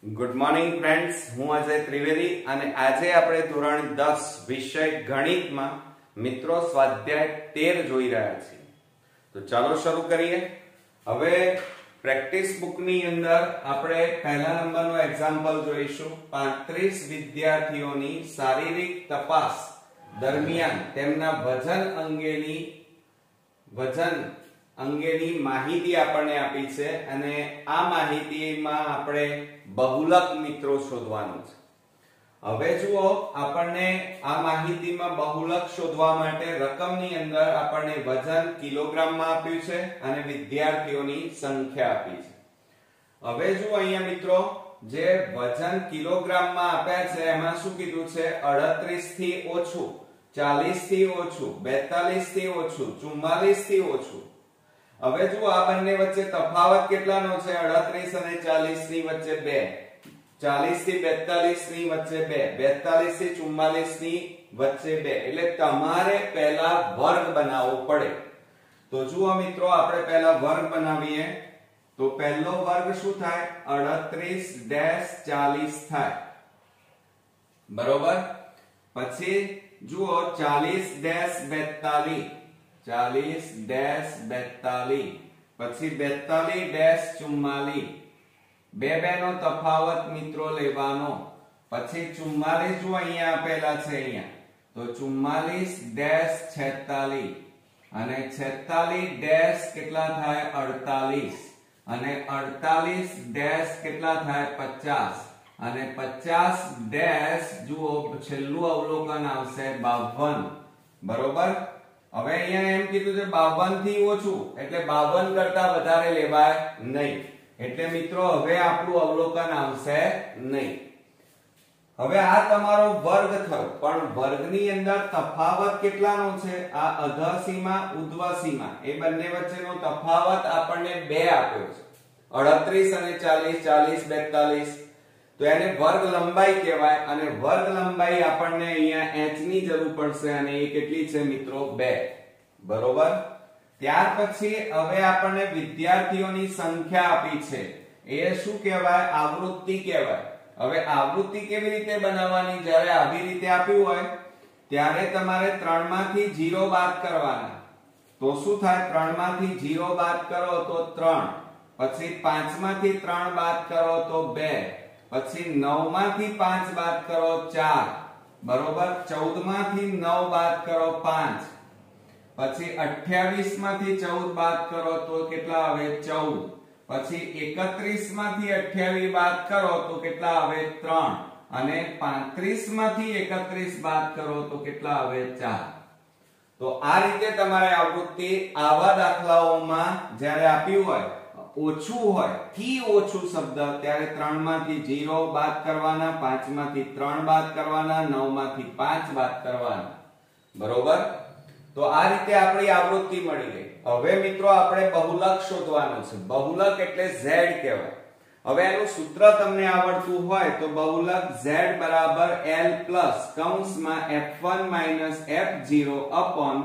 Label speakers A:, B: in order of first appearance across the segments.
A: Good morning friends, હું અજય ત્રિવેદી અને આજે આપણે ધોરણ 10 વિષય ગણિતમાં મિત્રો સ્વાધ્યાય 13 જોઈ રહ્યા છીએ. તો ચાલો શરૂ કરીએ. હવે પ્રેક્ટિસ બુકની અંદર આપણે પહેલા નંબરનો એક્ઝામ્પલ જોઈશું. 35 વિદ્યાર્થીઓની શારીરિક તપાસ દરમિયાન તેમના વજન અંગેની માહિતી આપણને આપી છે અને આ માહિતીમાં આપણે બહુલક મિત્રો શોધવાનું છે. હવે જુઓ, આપણને આ માહિતીમાં બહુલક શોધવા માટે રકમની અંદર આપણને વજન કિલોગ્રામમાં આપ્યું છે અને વિદ્યાર્થીઓની સંખ્યા આપી છે. હવે જુઓ અહીંયા મિત્રો, જે વજન કિલોગ્રામમાં આપ્યા છે એમાં શું કીધું છે? 38 થી ઓછું, 40 થી ઓછું, 42 થી ઓછું, 44 થી ઓછું. હવે જુઓ, આ બંને વચ્ચે તફાવત કેટલાનો છે? 38 અને 40 ની વચ્ચે 2, 40 થી 42 ની વચ્ચે 2, 42 થી 44 ની વચ્ચે 2. એટલે તમારે પહેલા વર્ગ બનાવવો પડે. તો જુઓ મિત્રો, આપણે પહેલા વર્ગ બનાવીએ. તો પહેલો વર્ગ શું થાય? 38-40 થાય, બરોબર. પછી જુઓ 40-42, 40-42, પછી 42-44. બે નો તફાવત મિત્રો લેવાનો. પછી 44 જો અહીંયા આપેલા છે અહીંયા, તો 44-46 અને 46 કેટલા થાય? 48 અને 48 કેટલા થાય? 50 અને 50 જુઓ છેલ્લું અવલોકન આવશે 52, બરોબર. હવે અહીંયા એમ કીધું છે 52 થી ઓછું, એટલે 52 કરતા વધારે લેવાય નહીં. એટલે મિત્રો હવે આપણું અવલોકન આવશે નહીં. હવે આ તમારો વર્ગ થયો, પણ વર્ગની અંદર તફાવત કેટલાનો છે? આ અધઃ સીમા ઉધ્વ સીમા એ બંને વચ્ચેનો તફાવત આપણને 2 આપ્યો છે. 38 અને 40, 40-42. તો એને વર્ગ લંબાઈ કહેવાય અને વર્ગ લંબાઈ આપણને અહીંયા h ની જરૂર પડશે અને એ કેટલી છે મિત્રો? 2, બરોબર. ત્યાર પછી હવે આપણને વિદ્યાર્થીઓની સંખ્યા આપી છે. એ શું કહેવાય? આવૃત્તિ કહેવાય. હવે આવૃત્તિ કેવી રીતે બનાવવાની? જ્યારે આવી રીતે આપ્યું હોય ત્યારે તમારે 3 માંથી 0 બાદ કરવાના. તો શું થાય? 3 માંથી 0 બાદ કરો તો 3, પછી 5 માંથી 3 બાદ કરો તો 2, પછી 9 માંથી 5 બાદ કરો 4, બરોબર. 14 માંથી 9 બાદ કરો 5, પછી 28 માંથી 14 બાદ કરો તો કેટલા આવે? 14. પછી 31 માંથી 28 બાદ કરો તો કેટલા આવે? 3 અને 35 માંથી 31 બાદ કરો તો કેટલા આવે? 4. તો આ રીતે તમારે આવૃત્તિ આવા દાખલાઓમાં જ્યારે આપ્યું હોય, ઓછું હોય, થી ઓછું શબ્દ, ત્યારે 3 માંથી 0 બાદ કરવાના, 5 માંથી 3 બાદ કરવાના, 9 માંથી 5 બાદ કરવાના, બરોબર. તો આ રીતે આપણી આવૃત્તિ મળી ગઈ. હવે મિત્રો આપણે બહુલક શોધવાનો છે. બહુલક એટલે z કહેવાય. હવે એનું સૂત્ર તમને આવડતું હોય તો બહુલક z બરાબર l પ્લસ કૌંસમાં f1 minus f0 upon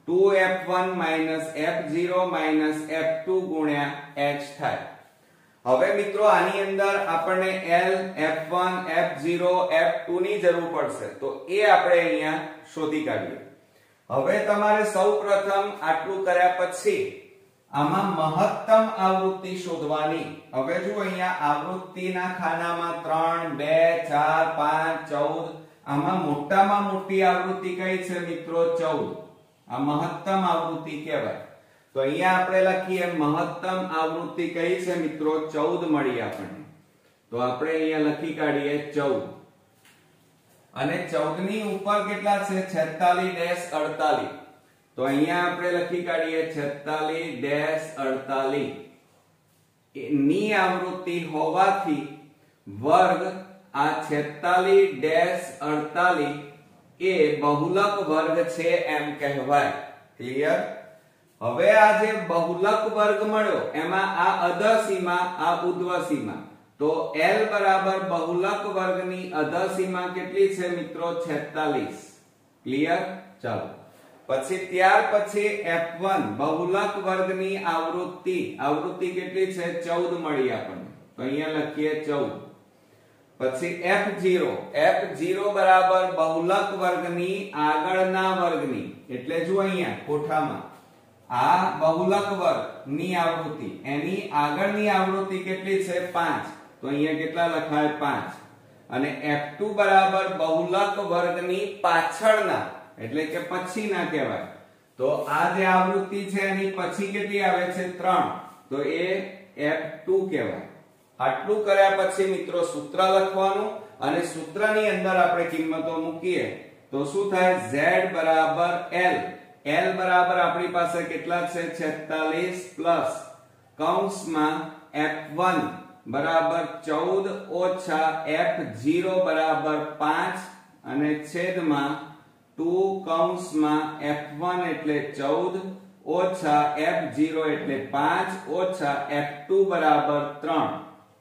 A: 2f1 minus f0 minus f2 ગુણ્યા h થાય. હવે મિત્રો આની અંદર આપણને l, f1, f0, f2 ની જરૂર પડશે. તો એ આપણે અહીંયા શોધી કાઢીએ. હવે તમારે સૌપ્રથમ આટલું કર્યા પછી આમાં મહત્તમ આવૃત્તિ શોધવાની. હવે જો અહીંયા આવૃત્તિના ખાનામાં 3, 2, 4, 5, 14, આમાં મોટામાં મોટી આવૃત્તિ કઈ છે મિત્રો? 14. આ મહત્તમ આવૃત્તિ કહેવાય. તો અહીંયા આપણે લખીએ મહત્તમ આવૃત્તિ કઈ છે મિત્રો? 14 મળી આપણને. તો આપણે અહીંયા લખી કાઢીએ 14. અને 14 ની ઉપર કેટલા છે? 46-48. તો અહીંયા આપણે લખી કાઢીએ 46-48 ની આવૃત્તિ હોવાથી વર્ગ આ 46-48 એ બહુલક વર્ગ છે એમ કહેવાય. ક્લિયર? હવે આ જે બહુલક વર્ગ મળ્યો એમાં આ અધઃ સીમા, આ ઉધ્વ સીમા. તો l બરાબર બહુલક વર્ગની અધઃ સીમા કેટલી છે મિત્રો? 46. ક્લિયર? ચાલો પછી ત્યાર પછી f1 બહુલક વર્ગની આવૃત્તિ કેટલી છે? 14 મળી આપણને. તો અહીંયા લખીએ 14. પછી f0 બરાબર બહુલક વર્ગની આગળના વર્ગની, એટલે જો અહીંયા કોઠામાં આ બહુલક વર્ગની આવૃત્તિ, એની આગળની આવૃત્તિ કેટલી છે 5, તો અહીંયા કેટલા લખાય 5. અને f2 બરાબર બહુલક વર્ગની પાછળના, એટલે કે પછીના કહેવાય. તો આ જે આવૃત્તિ છે એની પછી કેટલી આવે છે 3, તો એ f2 કહેવાય. આટલું કર્યા પછી મિત્રો સૂત્ર લખવાનું, અને સૂત્રની અંદર આપણે કિંમતો મૂકીએ તો શું થાય, z બરાબર l. l બરાબર આપણી પાસે કેટલા છે 46 પ્લસ કૌંસમાં f1 બરાબર 14 ઓછા f0 બરાબર 5 અને છેદમાં 2 કૌંસમાં f1 એટલે 14 ઓછા f0 એટલે 5 ઓછા f2 બરાબર 3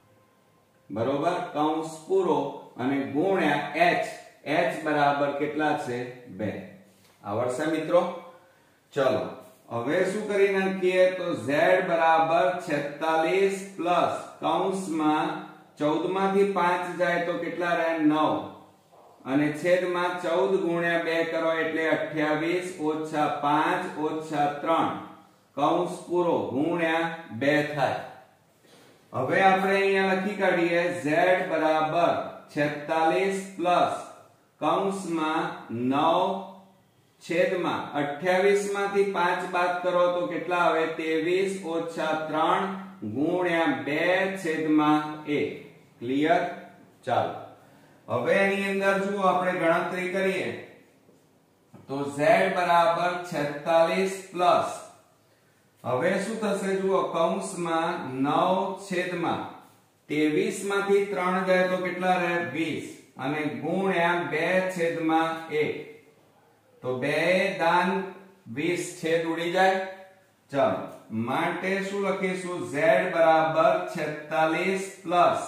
A: બરોબર, કૌંસ પૂરો, અને ગુણ્યા h બરાબર કેટલા છે 2. આવડશે મિત્રો? ચલો હવે શું કરી નાખીએ, તો z બરાબર 46 પ્લસ કૌંસમાં 14 માંથી 5 જાય તો કેટલા રહે 9, અને છેદમાં 14 ગુણ્યા 2 કરો એટલે 28 ઓછા 5 ઓછા 3 કૌંસ પૂરો ગુણ્યા 2 થાય. હવે આપણે અહીંયા લખી કાઢીએ z બરાબર 46 પ્લસ કૌંસમાં 9 છેદમાં 28 માંથી 5 બાદ કરો તો કેટલા આવે 23 ઓછા 3 ગુણ્યા 2 છેદમાં 1. ક્લિયર? ચાલો હવે એની અંદર જુઓ આપણે ગણતરી કરીએ તો z બરાબર 46 પ્લસ, હવે શું થશે જુઓ, કૌંસમાં 9 છેદમાં 23 માંથી 3 જાય તો કેટલા રહે 20, અને ગુણ્યા 2 છેદમાં 1, તો 2 દાન 20 છેદ ઉડી જાય. ચાલો માટે શું લખીશું, z બરાબર 46 પ્લસ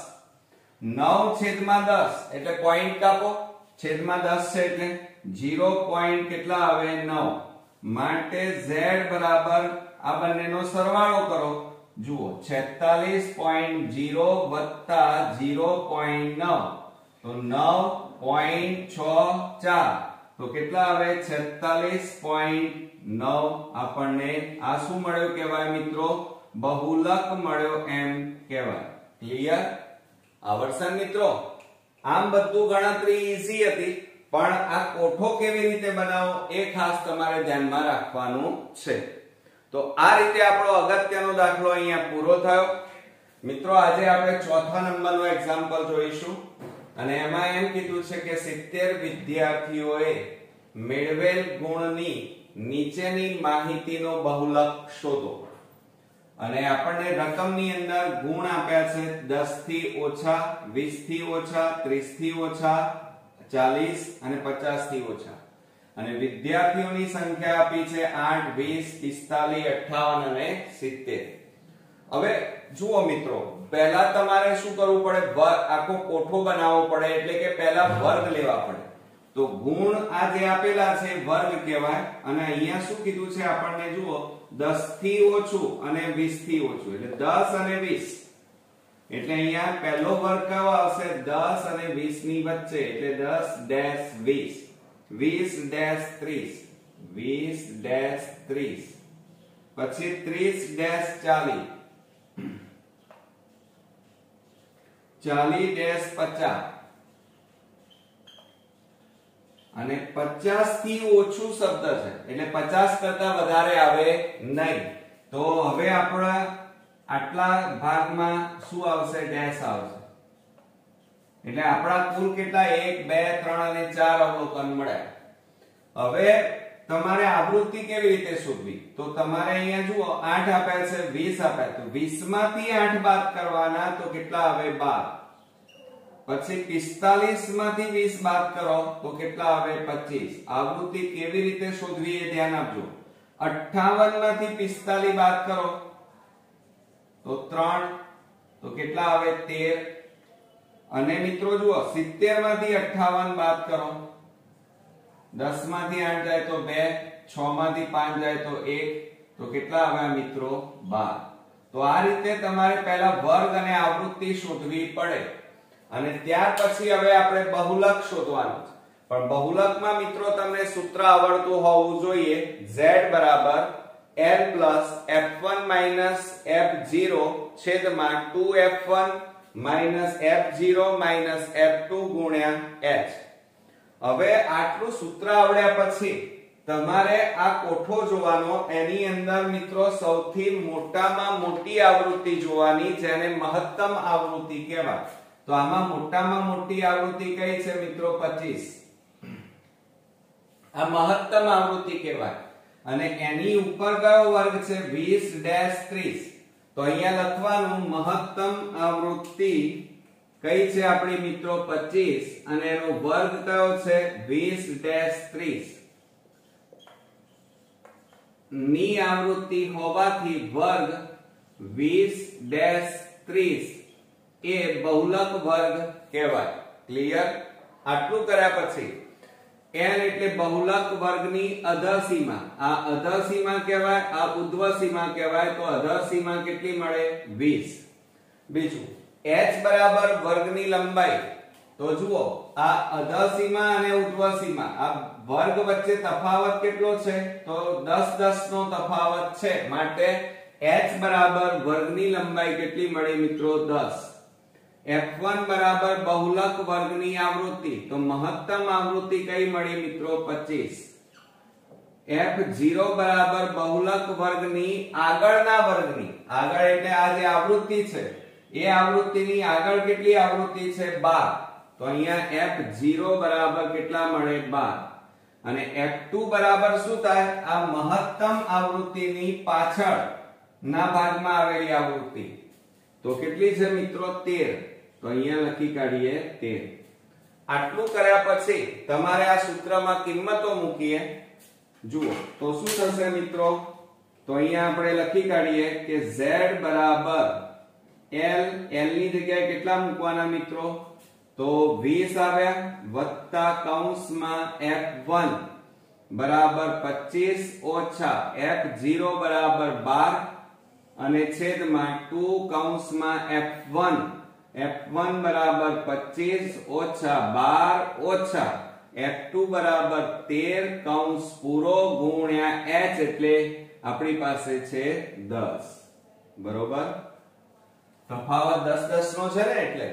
A: 9 છેદમાં 10 એટલે પોઈન્ટ કાપો, છેદમાં 10 છે એટલે 0 પોઈન્ટ કેટલા આવે 9, માટે z બરાબર આ બંનેનો સરવાળો કરો, જુઓ 46.0 વત્તા 0.9 તો 9.64, તો કેટલા આવે 46.9. આપણને આ શું મળ્યો કહેવાય મિત્રો, બહુલક મળ્યો એમ કહેવાય. ક્લિયર? આવડશે મિત્રો? આમ બધું ગણતરી ઈઝી હતી, પણ આ કોઠો કેવી રીતે બનાવવો એ ખાસ તમારે ધ્યાનમાં રાખવાનું છે. તો આ રીતે આપણો અગત્યનો દાખલો અહીંયા પૂરો થયો. મિત્રો આજે આપણે ચોથા નંબરનો એક્ઝામ્પલ જોઈશું, અને એમાં એમ કીધું છે કે 70 વિદ્યાર્થીઓએ મેળવેલ ગુણની નીચેની માહિતીનો બહુલક શોધો. અને આપણને રકમની અંદર ગુણ આપ્યા છે 10 થી ઓછા, 20 થી ઓછા, 30 થી ઓછા, 40 અને 50 થી ઓછા, અને વિદ્યાર્થીઓની સંખ્યા આપી છે 8, 20, 45, 58 અને 70. હવે જુઓ મિત્રો, પહેલા તમારે શું કરવું પડે, આખો કોઠો બનાવવો પડે, એટલે કે પહેલા વર્ગ લેવા પડે. તો ગુણ આ જે આપેલા છે વર્ગ કહેવાય, અને અહીંયા શું કીધું છે આપણને જુઓ 10 થી ઓછું અને 20 થી ઓછું, એટલે 10 અને 20, એટલે અહીંયા પહેલો વર્ગ કયો આવશે 10 અને 20 ની વચ્ચે, એટલે 10-20, 20-30, 20-30, પછી 30-40, 40-50, અને 50 થી ઓછું શબ્દ છે એટલે 50 કરતા વધારે આવે નહીં. તો હવે આપણા આટલા ભાગમાં શું આવશે, ડેશ આવશે, એટલે આપણા કુલ કેટલા 1, 2, 3 અને 4 અવલોકન મળ્યા. હવે તમારે આવૃત્તિ કેવી રીતે શોધવી, તો તમારે અહીંયા જુઓ 8 આપ્યા છે, 20 આપ્યા, તો 20 માંથી 8 બાદ કરવાના તો કેટલા આવે 12, પછી 45 માંથી 20 બાદ કરો તો કેટલા આવે 25. આવૃત્તિ કેવી રીતે શોધવી એ ધ્યાન આપજો. 58 માંથી 45 બાદ કરો તો 3, તો કેટલા આવે 13. અને મિત્રો જુઓ 70 માંથી 58 બાદ કરો, 10 માંથી 8 જાય તો 2, 6 માંથી 5 જાય તો 1, તો કેટલા આવ્યા મિત્રો 12. તો આ રીતે તમારે પહેલા વર્ગ અને આવૃત્તિ શોધવી પડે. અને ત્યાર પછી હવે આપણે બહુલક શોધવાનું છે, પણ બહુલકમાં મિત્રો તમને સૂત્ર આવડતું હોવું જોઈએ. z બરાબર l plus f1 minus f0 છેદમાં 2f1 minus f0 minus f2 ગુણ્યા h. હવે આટલું સૂત્ર આવડ્યા પછી તમારે આ કોઠો જોવાનો, એની અંદર મિત્રો સૌથી મોટામાં મોટી આવૃત્તિ જોવાની, જેને મહત્તમ આવૃત્તિ કહેવાય. તો આમાં મોટામાં મોટી આવૃત્તિ કઈ છે મિત્રો? 25. આ મહત્તમ આવૃત્તિ કહેવાય. અને એની ઉપર કયો વર્ગ છે? 20-30. તો અહીંયા લખવાનું મહત્તમ આવૃત્તિ કઈ છે આપણી મિત્રો? 25, અને એનો વર્ગ કયો છે? 20-30. ની આવૃત્તિ હોવાથી વર્ગ 20-30 એ બહુલક વર્ગ કહેવાય. ક્લિયર? આટલું કર્યા પછી n એટલે બહુલક વર્ગની અધઃસીમા. આ અધઃસીમા કહેવાય, આ ઉધ્વસીમા કહેવાય. તો અધઃસીમા કેટલી મળે? 20. બીજું h બરાબર વર્ગની લંબાઈ. તો જુઓ, આ અધઃસીમા અને ઉધ્વસીમા, આ વર્ગ વચ્ચે તફાવત કેટલો છે? તો 10-10 નો તફાવત છે. માટે h બરાબર વર્ગની લંબાઈ કેટલી મળી મિત્રો? 10. f1 બરાબર બહુલક વર્ગની આવૃત્તિ. તો મહત્તમ આવૃત્તિ કઈ મળી મિત્રો? 25. f0 બરાબર બહુલક વર્ગની આગળના વર્ગની. આગળ એટલે આ જે આવૃત્તિ છે એ આવૃત્તિની આગળ કેટલી આવૃત્તિ છે? 12. તો અહીંયા f0 બરાબર કેટલા મળે? 12. અને f2 બરાબર શું થાય? આ મહત્તમ આવૃત્તિની પાછળ ના ભાગમાં આવેલી આવૃત્તિ. તો કેટલી છે મિત્રો? 13. તો અહીંયા લખી કાઢીએ 13. આટલું કર્યા પછી તમારે આ સૂત્રમાં કિંમતો મૂકીએ. જુઓ તો શું થશે મિત્રો? તો અહીંયા આપણે લખી કાઢીએ કે z બરાબર l ની જગ્યાએ કેટલા મૂકવાના મિત્રો? તો 20 આવ્યા, વત્તા કૌંસમાં f1 બરાબર 25 ઓછા f0 બરાબર 12 અને છેદમાં 2 કૌંસમાં f1 બરાબર 25 ઓછા 12 ઓછા f2 બરાબર 13 કૌંસ પૂરો ગુણ્યા h, એટલે આપણી પાસે છે 10. બરોબર? તફાવત 10-10 નો છે ને, એટલે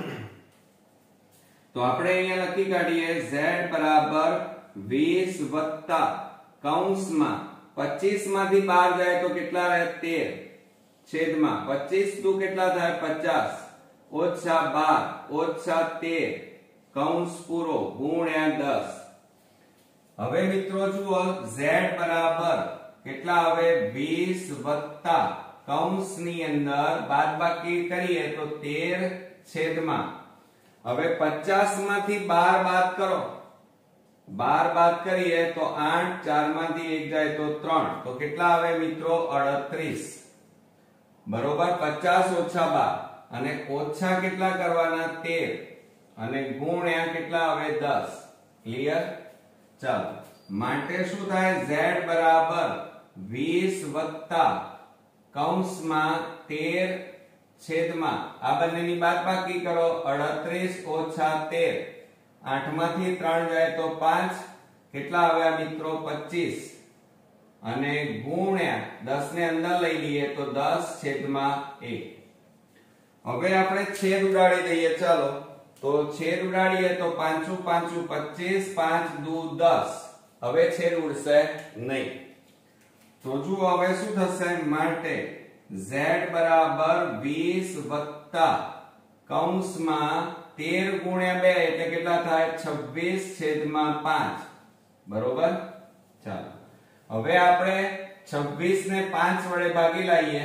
A: તો આપણે અહીંયા લખી કાઢીએ z બરાબર 20 વત્તા કૌંસમાં 25 માંથી 12 જાય તો કેટલા રહે? 13 છેદમાં 25 દુ કેટલા થાય? 50 ઓછા 12 ઓછા 13 કૌંસ પૂરો ગુણ્યા 10. હવે મિત્રો જુઓ, z બરાબર કેટલા આવે? 20 વત્તા કૌંસની અંદર બાદબાકી કરીએ તો 13 છેદમાં, હવે 50 માંથી 12 બાદ કરો, 12 બાદ કરીએ તો 8, 4 માંથી 1 જાય તો 3, તો કેટલા આવે મિત્રો? 38. બરોબર? 50 ઓછા 12 અને ઓછા કેટલા કરવાના? 13 અને ગુણ્યા કેટલા આવે? 10. ક્લિયર? ચાલો, માટે શું થાય? z બરાબર 20 વત્તા કૌંસમાં 13 છેદમાં, આ બંનેની બાદબાકી કરો, 38 ઓછા 13, 8 માંથી 3 જાય તો 5, કેટલા આવ્યા મિત્રો? 25 અને ગુણ્યા 10 ને અંદર લઈ લઈએ તો 10 છેદમાં 1. હવે આપણે છેદ ઉડાડી દઈએ. ચાલો, તો છેદ ઉડાડીએ તો 5 5 25, 5 દુ 10. હવે છેદ ઉડશે નહીં. તો જુઓ હવે શું થશે? માટે z બરાબર 20 વત્તા કૌંસમાં 13 ગુણ્યા 2 એટલે કેટલા થાય? 26 છેદમાં 5. બરોબર? ચાલો, હવે આપણે 26 ને 5 વડે ભાગી લઈએ.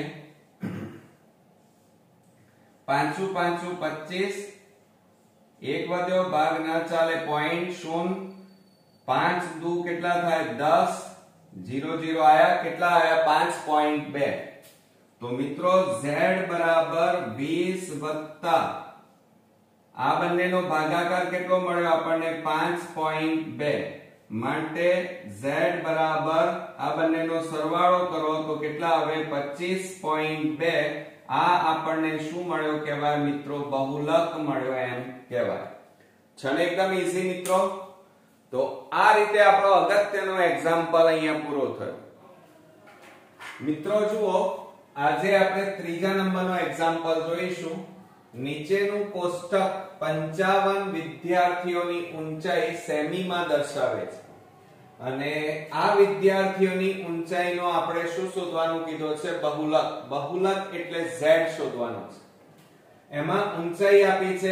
A: 5 5 25, એક વધ્યો, ભાગ ન ચાલે, 0.0, 5 દુ કેટલા થાય? 10, 0 0 આયા, કેટલા આયા? 5.2. તો મિત્રો z બરાબર 20 વત્તા આ બંનેનો ભાગાકાર કેટલો મળ્યો આપણને? 5.2. માટે z બરાબર આ બંનેનો સરવાળો કરો તો કેટલા આવે? 25.2 આ આપણને શું મળ્યો કહેવાય મિત્રો? બહુલક મળ્યો એમ કહેવાય છે ને. એકદમ ઈઝી મિત્રો. તો આ રીતે આપણો અગત્યનો એક્ઝામ્પલ અહીંયા પૂરો થયો. મિત્રો જુઓ, આજે આપણે ત્રીજા નંબરનો એક્ઝામ્પલ જોઈશું. નીચેનું કોષ્ટક 55 વિદ્યાર્થીઓની ઊંચાઈ સેમીમાં દર્શાવે છે અને આ વિદ્યાર્થીઓની ઊંચાઈનો આપણે શું શોધવાનું કીધો છે? બહુલક. બહુલક એટલે z શોધવાનો છે. એમાં ઊંચાઈ આપી છે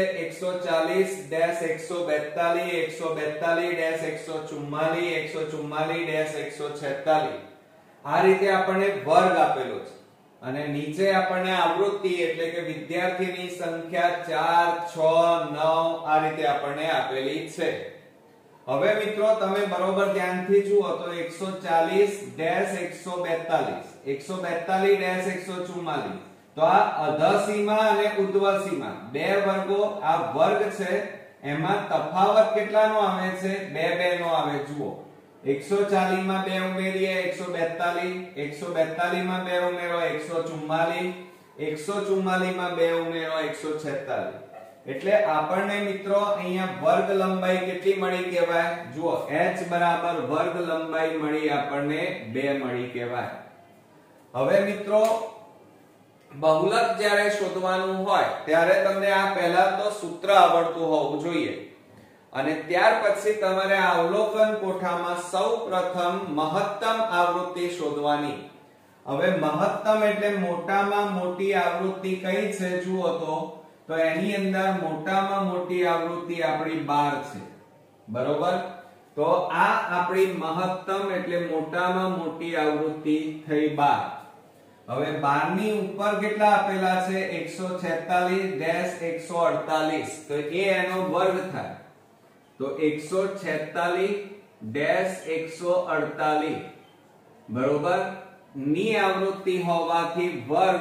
A: 140-142 144-144 આ રીતે આપણને વર્ગ આપેલો છે અને નીચે આપણને આવૃત્તિ એટલે કે વિદ્યાર્થીની સંખ્યા 4 6 9 આ રીતે આપણને આપેલી છે. હવે મિત્રો તમે બરોબર ધ્યાનથી જુઓ તો 140-142 તો આ અધઃ સીમા અને ઉધ્વ સીમા બે વર્ગો, આ વર્ગ છે એમાં તફાવત કેટલાનો આવે છે? 2 નો આવે. જુઓ 140 માં 2 ઉમેરીએ 142, 142 માં 2 ઉમેરો 144, 144 માં 2 ઉમેરો 146. એટલે આપણને મિત્રો અહીંયા વર્ગ લંબાઈ કેટલી મળી કહેવાય? જુઓ h બરાબર વર્ગ લંબાઈ મળી આપણને 2 મળી કહેવાય. હવે મિત્રો બહુલક જ્યારે શોધવાનું હોય ત્યારે તમને આ પહેલા તો સૂત્ર આવડતું હોવું જોઈએ અને ત્યાર પછી તમારે અવલોકન કોઠામાં સૌપ્રથમ મહત્તમ આવૃત્તિ શોધવાની. હવે મહત્તમ એટલે મોટામાં મોટી આવૃત્તિ કઈ છે? જુઓ તો એની અંદર મોટામાં મોટી આવૃત્તિ આપણી 12 છે. બરોબર. તો આ આપણી મહત્તમ એટલે મોટામાં મોટી આવૃત્તિ થઈ 12. હવે 12 ની ઉપર કેટલા આપેલા છે? 146-148 તો એ એનો વર્ગ થાય. તો 146-148 બરોબર ની આવૃત્તિ હોવાથી વર્ગ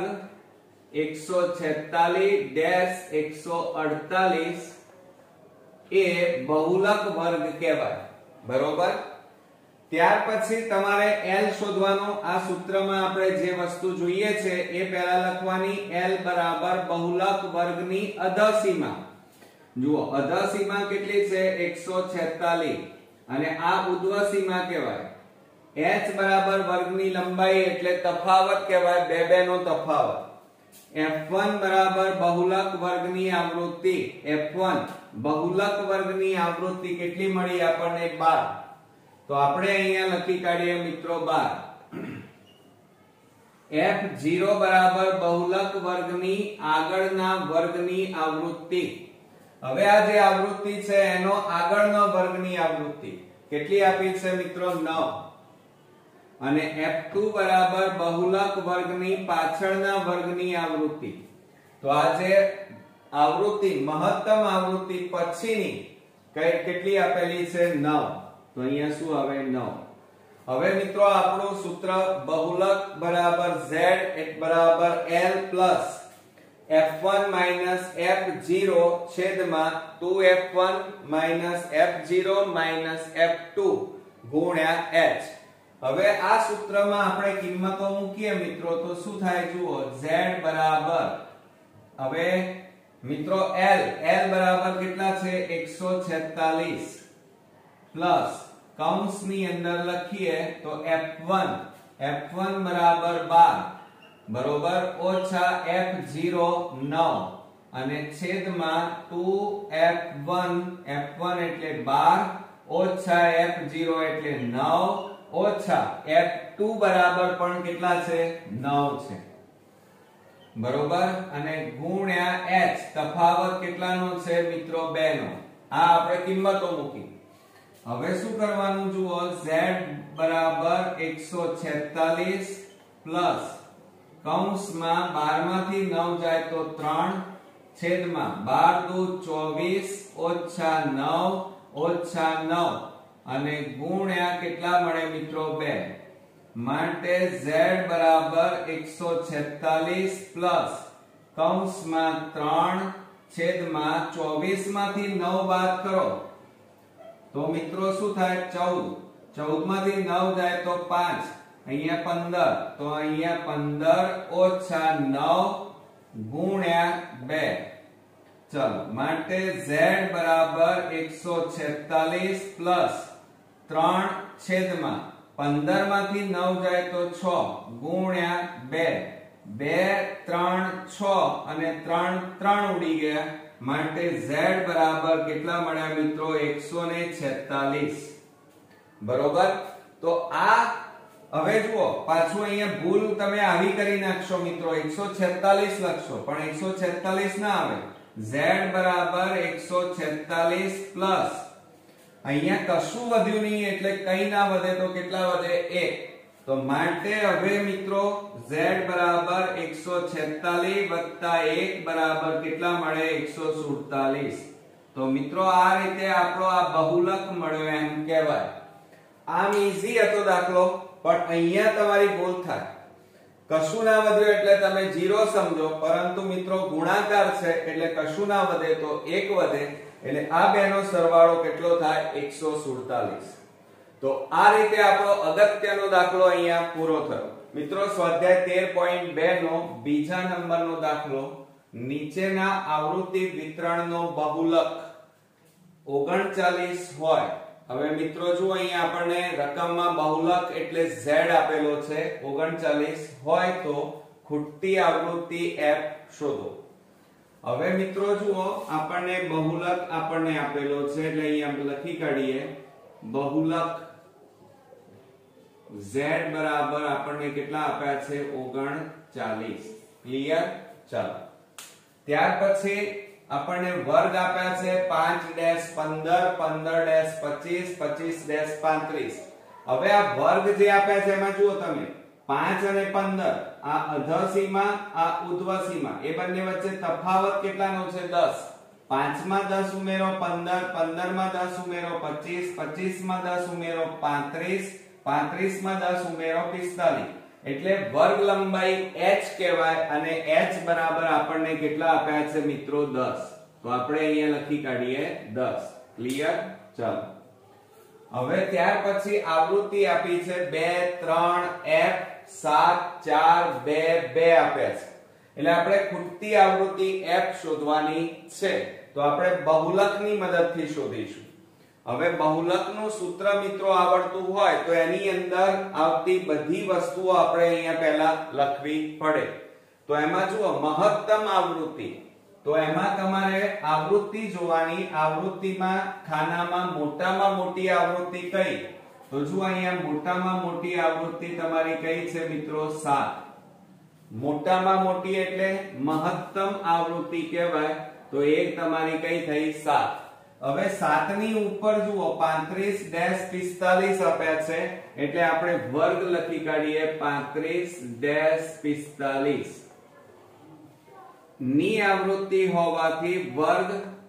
A: 146-148 એ બહુલક વર્ગ કહેવાય. બરોબર. ત્યાર પછી તમારે L શોધવાનો. આ સૂત્રમાં આપણે જે વસ્તુ જોઈએ છે એ પહેલા લખવાની. L બરાબર બહુલક વર્ગની અધઃ સીમા. જુઓ અધઃ સીમા કેટલી છે? 146 અને આ ઉધ્વ સીમા કહેવાય. h બરાબર વર્ગની લંબાઈ એટલે તફાવત કહેવાય, 2 નો તફાવત. f1 બરાબર બહુલક વર્ગની આવૃત્તિ. f1 બહુલક વર્ગની આવૃત્તિ કેટલી મળી આપણને? 12. તો આપણે અહીંયા લખી કાઢીએ મિત્રો 12. f0 બરાબર બહુલક વર્ગની આગળના વર્ગની આવૃત્તિ. હવે આ જે આવૃત્તિ છે એનો આગળનો વર્ગની આવૃત્તિ કેટલી આપી છે મિત્રો? 9. અને f2 બરાબર બહુલક વર્ગની પાછળના વર્ગની આવૃત્તિ. તો આ જે આવૃત્તિ મહત્તમ આવૃત્તિ પછીની કેટલી આપેલી છે? 9. તો અહીંયા શું આવે? 9. હવે મિત્રો આપણું સૂત્ર બહુલક બરાબર z બરાબર l plus f1 minus f0 છેદમાં 2f1 minus f0 minus f2 ગુણ્યા h. હવે આ સૂત્રમાં આપણે કિંમતો મૂકીએ મિત્રો તો શું થાય? જુઓ z બરાબર હવે મિત્રો l બરાબર કેટલા છે? 146 પ્લસ કૌંસની અંદર લખીએ તો f1 બરાબર 12 બરોબર ઓછા f0 9 અને છેદમાં 2f1 એટલે 12 ઓછા f0 એટલે 9 ઓછા f2 બરાબર પણ કેટલા છે? 9 છે. બરોબર. અને ગુણ્યા h તફાવત કેટલાનો છે મિત્રો? 2 નો. આ આપણે કિંમતો મૂકી. હવે શું કરવાનું? જુઓ z બરાબર 146 પ્લસ કૌંસમાં 12 માંથી 9 જાય તો 3 છેદમાં 12 × 24 ઓછા 9 ઓછા 9 અને ગુણ્યા કેટલા મળે મિત્રો? 2. માટે z બરાબર 146 પ્લસ કૌંસમાં 3 છેદમાં 24 માંથી 9 બાદ કરો તો મિત્રો શું થાય? 14. 14 માંથી 9 જાય તો 5. અહીંયા 15. તો અહીંયા 15 ઓછા 9 ગુણ્યા 2. ચલો માટે z બરાબર 146 પ્લસ 3 છેદમાં 15 માંથી 9 જાય તો 6 ગુણ્યા 2. 2 3 6 અને 3 3 ઉડી ગયા માટે z બરાબર કેટલા મળ્યા મિત્રો 146. બરોબર. તો આ હવે જુઓ પાછું અહીંયા ભૂલ તમે આવી કરી નાખશો મિત્રો 146 લખશો પણ 146 ના આવે z બરાબર 146 પ્લસ અહીંયા કશું વધ્યું નહીં એટલે કઈ ના વધે તો કેટલા વધે 1. તો માટે હવે મિત્રો z બરાબર 146 વત્તા 1 બરાબર કેટલા મળે 147. તો મિત્રો આ રીતે આપણો આ બહુલક મળ્યો એમ કહેવાય. આમ ઈઝી હતો દાખલો પણ અહીંયા તમારી ભૂલ થાય. કશું ના વધ્યું એટલે તમે 0 સમજો પરંતુ મિત્રો ગુણાકાર છે એટલે કશું ના વધે તો 1 વધે એટલે આ બેનો સરવાળો કેટલો થાય 147. તો આ રીતે આપણો અગત્યનો દાખલો અહીંયા પૂરો થયો. મિત્રો સ્વાધ્યાય 13.2 નો બીજા નંબરનો દાખલો નીચેના આવૃત્તિ વિતરણનો બહુલક 39 હોય. હવે મિત્રો જો અહીંયા આપણને રકમમાં બહુલક એટલે z આપેલો છે 39 હોય તો ખૂટતી આવૃત્તિ f શોધો. હવે મિત્રો જુઓ આપણને બહુલક આપણને આપેલો છે એટલે અહીંયા લખી કાઢીએ બહુલક z બરાબર આપણને કેટલા આપ્યા છે 39. ક્લિયર. ચાલો ત્યાર પછી આપણને વર્ગ આપ્યા છે 5-15 15-25 25-35. હવે આ વર્ગ જે આપ્યા છે એમાં જુઓ તમે 5 અને 15 આ અધસીમા આ ઉધ્વસીમા એ બંને વચ્ચે તફાવત કેટલાનો છે 10. 5 માં 10 ઉમેરો 15 15 માં 10 ઉમેરો 25 25 માં 10 ઉમેરો 35 35 માં 10 ઉમેરો 45 એટલે વર્ગ લંબાઈ h કહેવાય અને h બરાબર આપણને કેટલા આપ્યા છે મિત્રો 10. તો આપણે અહીંયા લખી કાઢીએ 10. ક્લિયર. ચાલો હવે ત્યાર પછી આવૃત્તિ આપી છે 2 3 f 7 4 2 2 આપ્યા છે એટલે આપણે ખૂટતી આવૃત્તિ f શોધવાની છે. તો આપણે બહુલકની મદદથી શોધીશું. હવે બહુલકનું સૂત્ર મિત્રો આવડતું હોય તો એની અંદર આવતી બધી વસ્તુઓ આપણે અહીંયા પહેલા લખવી પડે. તો એમાં જુઓ મહત્તમ આવૃત્તિ તો એમાં તમારે આવૃત્તિ જોવાની. આવૃત્તિમાં ખાનામાં મોટામાં મોટી આવૃત્તિ કઈ તો જુઓ અહીંયા મોટામાં મોટી આવૃત્તિ તમારી કઈ છે મિત્રો 7. મોટામાં મોટી એટલે મહત્તમ આવૃત્તિ કહેવાય તો એક તમારી કઈ થઈ 7. હવે 7 ની ઉપર જુઓ 35-45 આપ્યા છે એટલે આપણે વર્ગ લખી કાઢીએ 35-45 ની આવૃત્તિ હોવાથી વર્ગ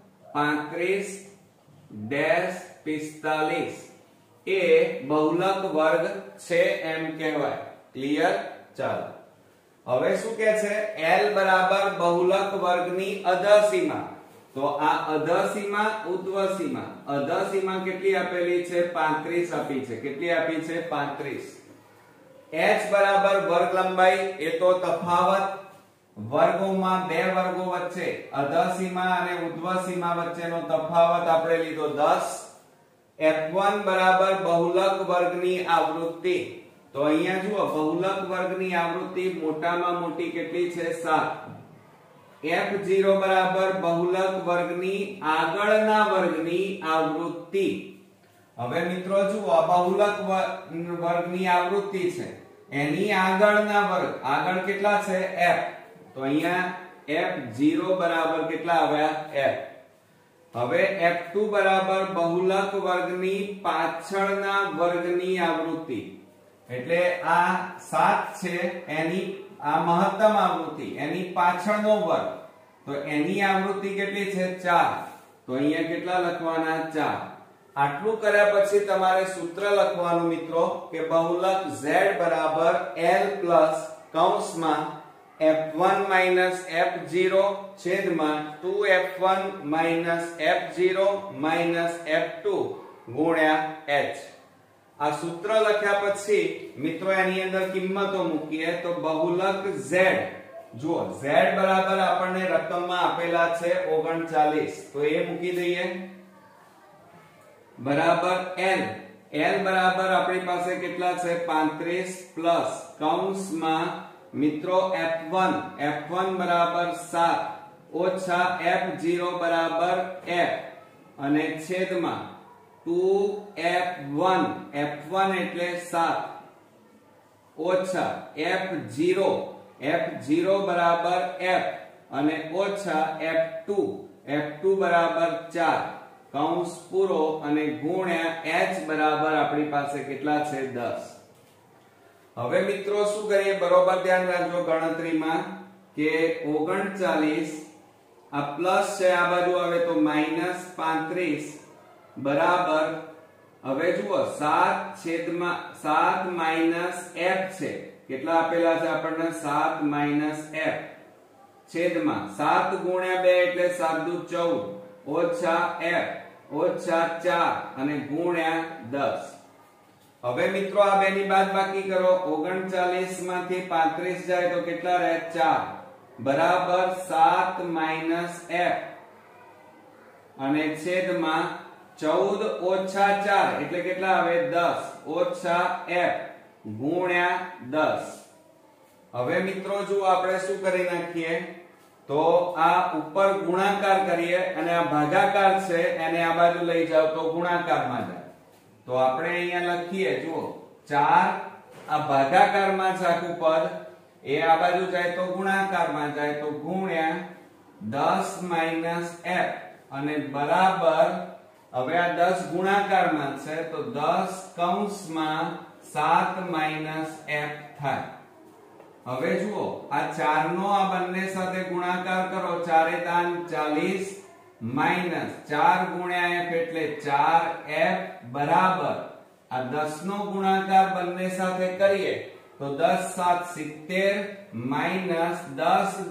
A: 35-45 એ બહુલક વર્ગ છે એમ કહેવાય. ક્લિયર. ચાલો હવે શું કહે છે L બરાબર બહુલક વર્ગની અધસીમા. તો આ અધસીમા ઉધ્વસીમા અધસીમા કેટલી આપેલી છે 35 આપી છે. કેટલી આપી છે 35. h બરાબર વર્ગ લંબાઈ એ તો તફાવત વર્ગોમાં બે વર્ગો વચ્ચે અધસીમા અને ઉધ્વસીમા વચ્ચેનો તફાવત આપણે લીધો 10. f1 બરાબર બહુલક વર્ગની આવૃત્તિ. તો અહીંયા જુઓ બહુલક વર્ગની આવૃત્તિ મોટામાં મોટી કેટલી છે 7. f0 બરાબર બહુલક વર્ગની આગળના વર્ગની આવૃત્તિ. હવે મિત્રો જુઓ બહુલક વર્ગની આવૃત્તિ છે એની આગળના વર્ગ આગળ કેટલા છે f. તો અહીંયા f0 બરાબર કેટલા આવ્યા f. હવે f2 બરાબર બહુલક વર્ગની પાછળના વર્ગની આવૃત્તિ. એટલે આ 7 છે એની આ મહત્તમ આવૃત્તિ એની પાછળનો વર્ગ તો એની આવૃત્તિ કેટલી છે 4. તો અહીંયા કેટલા લખવાના 4. આટલું કર્યા પછી તમારે સૂત્ર લખવાનું મિત્રો કે બહુલક z બરાબર l પ્લસ કૌંસમાં f1 માઈનસ f0 છેદમાં 2f1 minus f0 minus f2 ગુણ્યા h. આ સૂત્ર લખ્યા પછી મિત્રો એની અંદર કિંમતો મૂકીએ તો બહુલક z જુઓ z બરાબર આપણને રકમમાં આપેલા છે 39, તો એ મૂકી દઈએ બરાબર l. l બરાબર આપણી પાસે કેટલા છે 35 પ્લસ કૌંસમાં મિત્રો f1 બરાબર 7 ઓછા f0 બરાબર f અને છેદમાં 2f1 એટલે 7 ઓછા f0 બરાબર f અને ઓછા f2 બરાબર 4 કૌંસ પૂરો અને ગુણ્યા h બરાબર આપણી પાસે કેટલા છે 10. હવે મિત્રો શું કરીએ, બરોબર ધ્યાન રાખજો ગણતરીમાં કે 39 આ પ્લસ છે, આ બાજુ આવે તો -35 બરાબર હવે જુઓ 7 માઈનસ f છે, કેટલા આપેલા છે આપણને 7 માઈનસ f છેદમાં 7 ગુણ્યા 2 એટલે 7 દુ 14 ઓછા f ઓછા 4 અને ગુણ્યા 10. હવે મિત્રો આ બે ની બાદબાકી કરો, 39 માંથી 35 જાય તો કેટલા રહે 4 બરાબર 7 માઈનસ f અને છેદમાં 14 ઓછા 4 એટલે કેટલા આવે 10 ઓછા f ગુણ્યા 10. હવે મિત્રો જો આપણે શું કરી નાખીએ, તો આ ઉપર ગુણાકાર કરીએ અને આ ભાગાકાર છે એને આ બાજુ લઈ જાવ તો ગુણાકારમાં જાય. તો આપણે અહીંયા લખીએ જુઓ 4 આ ભાગાકારમાં છે આખું પદ, એ આ બાજુ જાય તો ગુણાકારમાં જાય તો ગુણ્યા 10 માઈનસ f અને બરાબર હવે આ 10 ગુણાકારમાં છે તો 10 કૌંસમાં 7 માઈનસ f થાય. હવે જુઓ આ 4 નો આ બંને સાથે ગુણાકાર કરો, 4 * 40 માઈનસ 4 ગુણ્યા f એટલે 4f બરાબર આ 10 નો ગુણાકાર બંને સાથે કરીએ તો 10 * 7 70 માઈનસ 10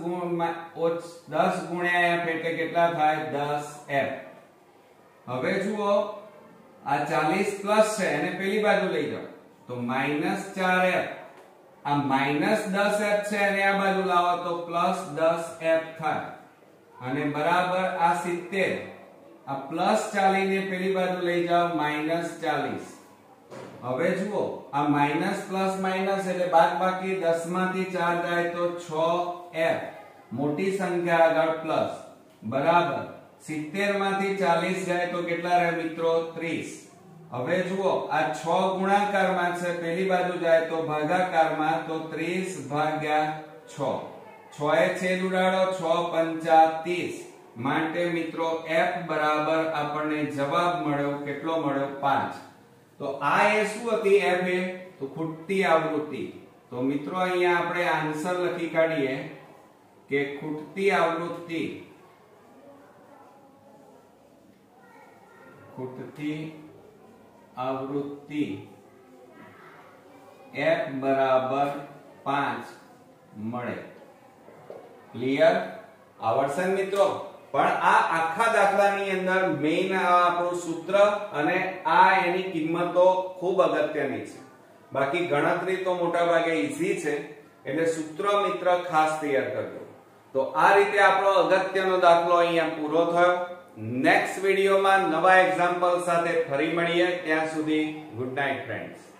A: ગુણ્યા f એટલે કેટલા થાય 10f. હવે જુઓ આ 40 પ્લસ છે એને પેલી બાજુ લઈ જાઓ તો -4f આ -10f છે અને આ બાજુ લાવો તો +10f થાય અને બરાબર આ 70 આ +40 ને પેલી બાજુ લઈ જાઓ -40. હવે જુઓ આ માઈનસ પ્લસ માઈનસ એટલે બાદબાકી 10 માંથી 4 જાય તો 6f મોટી સંખ્યા આગળ પ્લસ બરાબર 70 માંથી 40 જાય તો કેટલા રહે મિત્રો 30. હવે જુઓ આ 6 ગુણાકારમાં છે, પેલી બાજુ જાય તો ભાગાકારમાં તો 30 ભાગ્યા 6 6 એ છેદ ઉડાડો 6 પંચા 30 માટે મિત્રો f બરાબર આપણને જવાબ મળ્યો કેટલો મળ્યો 5. તો આ એ શું હતી f એ તો ખૂટતી આવૃત્તિ. તો મિત્રો અહીંયા આપણે આન્સર લખી કાઢીએ કે ખૂટતી આવૃત્તિ f બરાબર 5 મળે. ક્લિયર? આવડશે મિત્રો? પણ આ આખા દાખલાની અંદર મેઈન આપણું સૂત્ર અને આ એની કિંમતો ખૂબ અગત્યની છે. બાકી ગણતરી તો મોટા ભાગે ઈઝી છે, એટલે સૂત્ર મિત્ર ખાસ તૈયાર કરજો. તો આ રીતે આપણો અગત્યનો દાખલો અહીંયા પૂરો થયો. નેક્સ્ટ વિડિયોમાં નવા એક્ઝામ્પલ સાથે ફરી મળીએ. ત્યાં સુધી ગુડ નાઇટ ફ્રેન્ડ્સ.